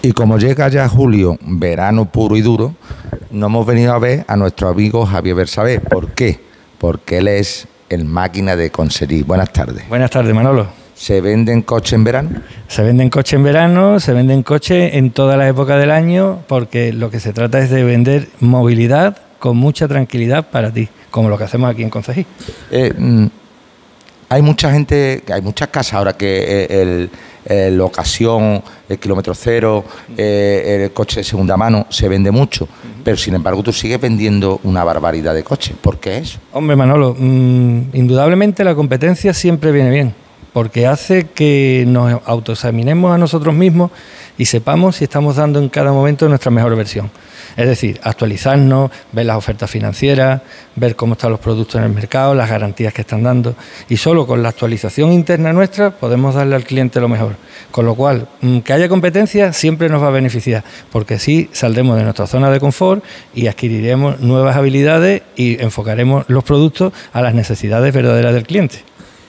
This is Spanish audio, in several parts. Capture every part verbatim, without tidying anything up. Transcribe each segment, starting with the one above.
Y como llega ya julio, verano puro y duro, nos hemos venido a ver a nuestro amigo Javier Bersabé. ¿Por qué? Porque él es el máquina de conseguir. Buenas tardes. Buenas tardes, Manolo. ¿Se venden coches en verano? Se venden coches en verano, se venden coches en toda la época del año, porque lo que se trata es de vender movilidad con mucha tranquilidad para ti, como lo que hacemos aquí en Concejí. Eh, mm, hay mucha gente, hay muchas casas ahora que eh, el, el, la ocasión, el kilómetro cero, eh, el coche de segunda mano se vende mucho, uh-huh. Pero sin embargo tú sigues vendiendo una barbaridad de coches. ¿Por qué eso? Hombre, Manolo, mmm, indudablemente la competencia siempre viene bien, porque hace que nos autoexaminemos a nosotros mismos y sepamos si estamos dando en cada momento nuestra mejor versión. Es decir, actualizarnos, ver las ofertas financieras, ver cómo están los productos en el mercado, las garantías que están dando. Y solo con la actualización interna nuestra podemos darle al cliente lo mejor. Con lo cual, que haya competencia siempre nos va a beneficiar, porque así saldremos de nuestra zona de confort y adquiriremos nuevas habilidades y enfocaremos los productos a las necesidades verdaderas del cliente.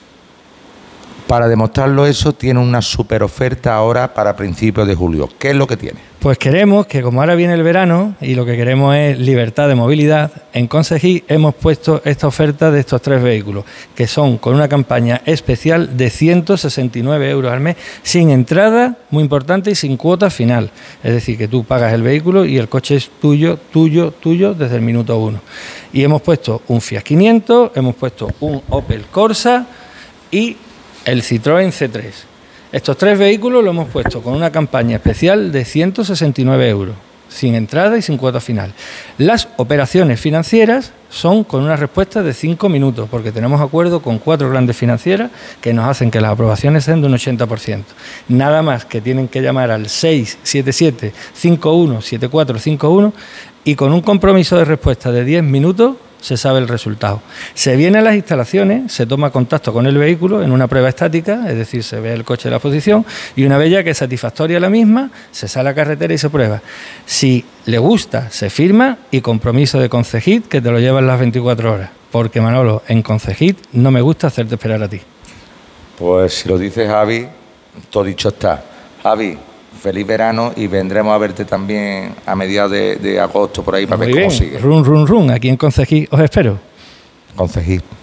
Para demostrarlo eso, tiene una super oferta ahora para principios de julio. ¿Qué es lo que tiene? Pues queremos que, como ahora viene el verano y lo que queremos es libertad de movilidad, en Concejí hemos puesto esta oferta de estos tres vehículos, que son con una campaña especial de ciento sesenta y nueve euros al mes, sin entrada, muy importante, y sin cuota final. Es decir, que tú pagas el vehículo y el coche es tuyo, tuyo, tuyo desde el minuto uno. Y hemos puesto un Fiat quinientos, hemos puesto un Opel Corsa y el Citroën C tres. Estos tres vehículos lo hemos puesto con una campaña especial de ciento sesenta y nueve euros, sin entrada y sin cuota final. Las operaciones financieras son con una respuesta de cinco minutos, porque tenemos acuerdo con cuatro grandes financieras que nos hacen que las aprobaciones sean de un ochenta por ciento. Nada más que tienen que llamar al seis siete siete, cinco uno siete cuatro cinco uno y con un compromiso de respuesta de diez minutos se sabe el resultado. Se viene a las instalaciones, se toma contacto con el vehículo en una prueba estática, es decir, se ve el coche de la posición y una vez ya que es satisfactoria la misma, se sale a carretera y se prueba. Si le gusta, se firma y compromiso de Concejit que te lo llevan las veinticuatro horas. Porque, Manolo, en Concejit no me gusta hacerte esperar a ti. Pues si lo dice Javi, todo dicho está. Javi, feliz verano y vendremos a verte también a mediados de, de agosto por ahí para Muy ver bien. cómo sigue. Run, run, run. Aquí en Concejí os espero. Concejit.